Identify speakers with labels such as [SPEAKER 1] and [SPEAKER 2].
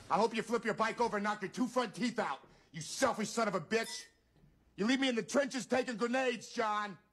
[SPEAKER 1] I hope you flip your bike over and knock your 2 front teeth out, you selfish son of a bitch. You leave me in the trenches taking grenades, John.